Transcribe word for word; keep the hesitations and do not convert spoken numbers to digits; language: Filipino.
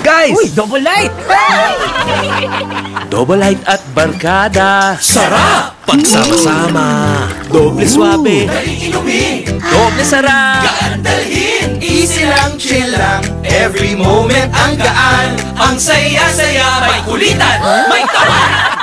Guys! Uy, Double Light! Double Light at barkada. Sarap! Pagsama-sama. Doble swabe. Daling inumin. Doble sarap. Gaan dalhin. Easy lang, chill lang. Every moment ang gaan. Ang saya-saya. May kulitan, may tawa.